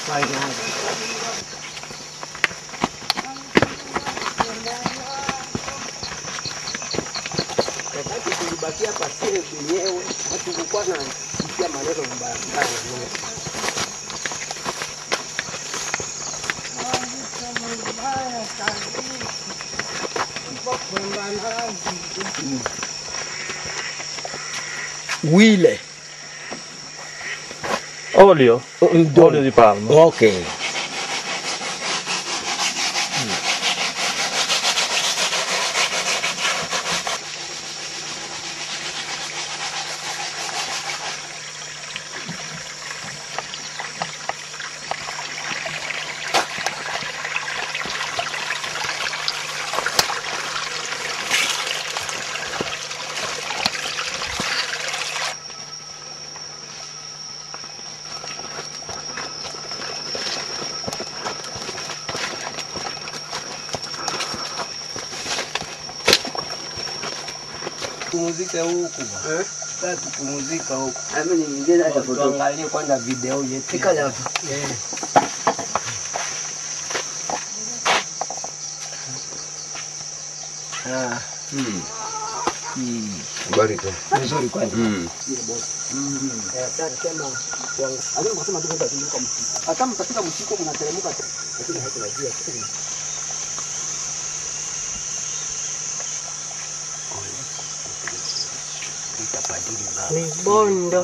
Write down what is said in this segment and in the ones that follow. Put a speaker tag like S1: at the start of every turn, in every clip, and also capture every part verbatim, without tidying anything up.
S1: Wakati tulibakia pasiri wenyewe, hatukukuwa na sikia maneno mbaya mbaya. Wile.
S2: Olio? Olio di palma.
S1: Ok. Tupumzike huku. Eh? Sasa tupumzika huku. Mimi niingie hata foto. Tuangalie kwanza video yetu. Fika hapo. Eh. Ah. Mm. Mm. Bali tu. Nzuri kwanza. Mm. Mm. Eh, sasa sema alio kusema tu kwenda kwa msiku. Hata mtafika msiku mnateremka tu. Lakini hatunajua kitu. Ni bondo.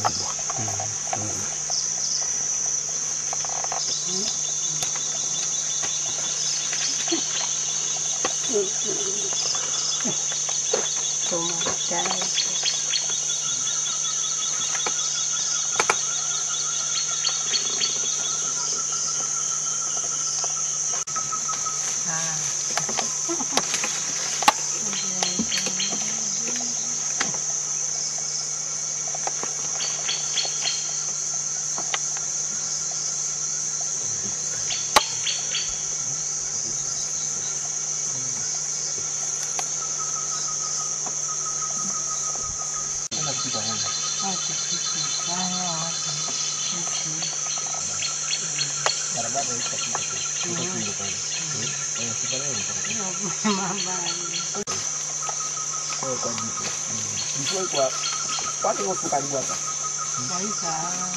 S1: Kwa watu wote karibu hapa. Maisha.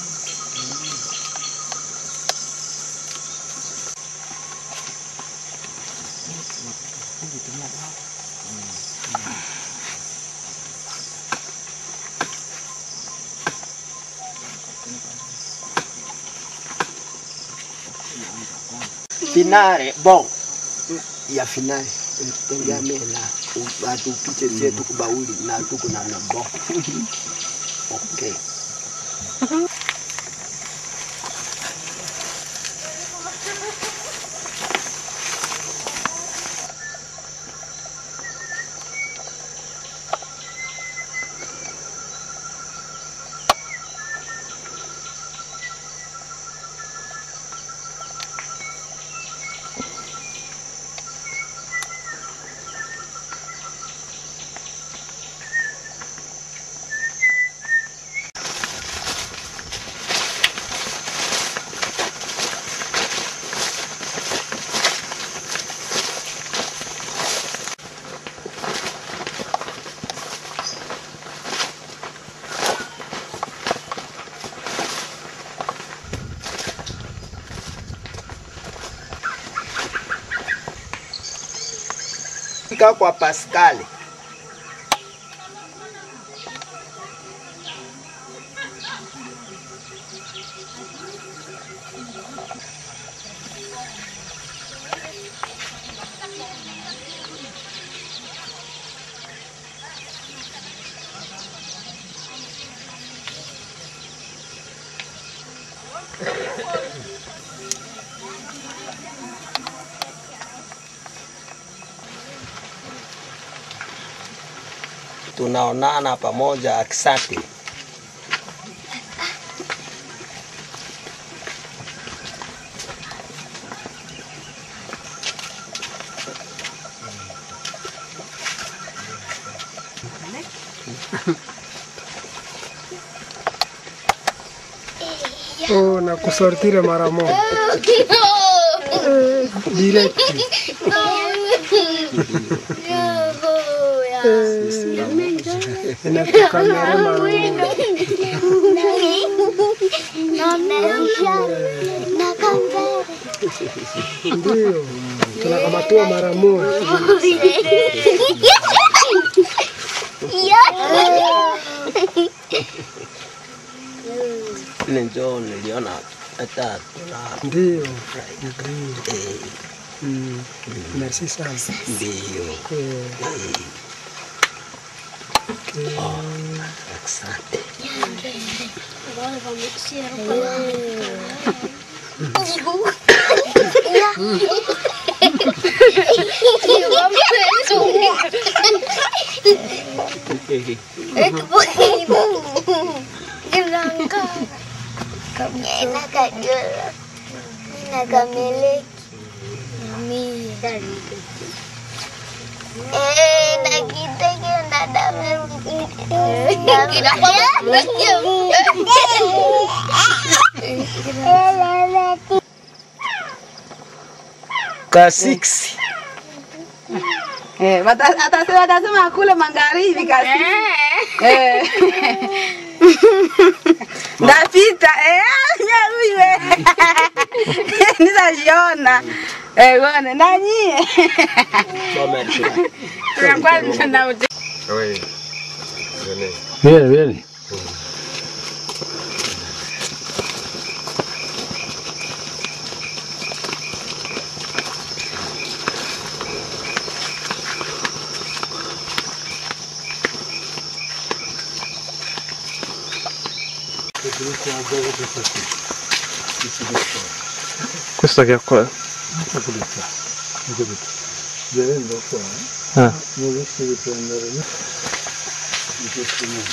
S1: Finale, bon. Ya finale. Tengamia na watu piche zetu kubauli na tuko na nabo. Okay. Kwa Pascal. Tunaonana pamoja, asante.
S3: Oh, na kusortire mara moja. Eh, direct. Eh, inatukamera mara moja. Ndio, tunakamatua mara moja.
S1: Ndio niliona hata
S3: ndio. Mm. Merci sana.
S1: ndio.
S3: Eh. Okay.
S1: Asante. Kasiksi.
S4: Eh, watasema watasema kule magharibi kasi. Eh. Ndapita eh nyawiwe. Nitajiona. Eh bwana nani? Tunakwenda na uje.
S2: Wewe. Vieni, vieni. Questa che è qua?
S3: Vedendo qua,
S2: Ah.
S3: non riesco di prendere di questo modo.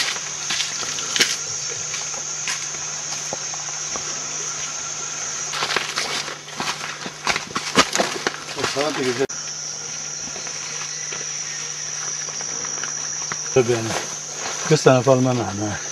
S2: Va bene. Questa è una palma nana. Eh.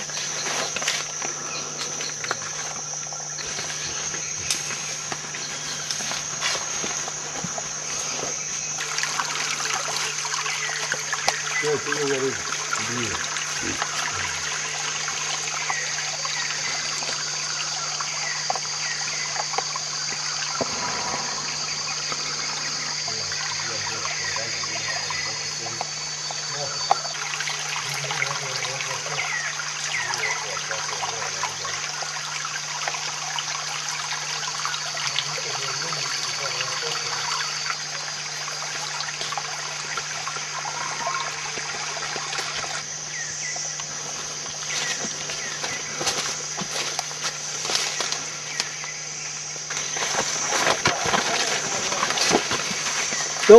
S2: Nope.